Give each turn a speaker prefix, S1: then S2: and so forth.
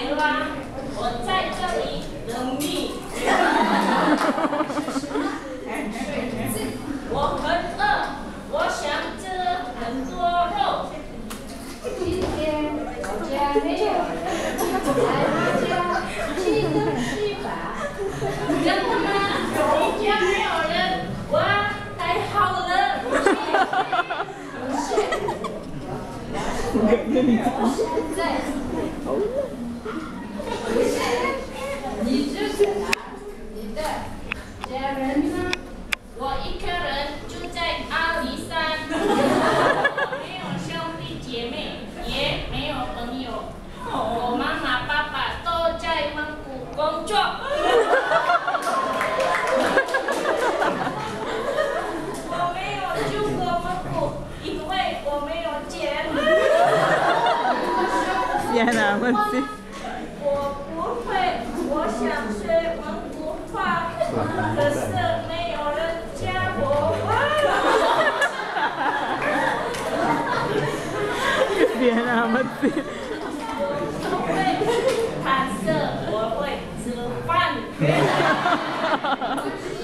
S1: 累了，我在这里等你。我很饿，我想吃很多肉。
S2: 今天我家没有人，来他家吃东西吧。
S1: 真的吗？你家没有人？哇，太好了！
S2: 不是，现在，你住在哪？你的家人呢？
S1: 我一个人住在阿里山，我没有兄弟姐妹，也没有朋友。我妈妈、爸爸都在蒙古工作。我没有去过蒙古，因为我没有钱。
S3: 天哪，我去！
S1: 我不会，我想学蒙古话，可是没有人教我。
S3: 天哪，我去！
S1: 我会弹射，我会吃饭。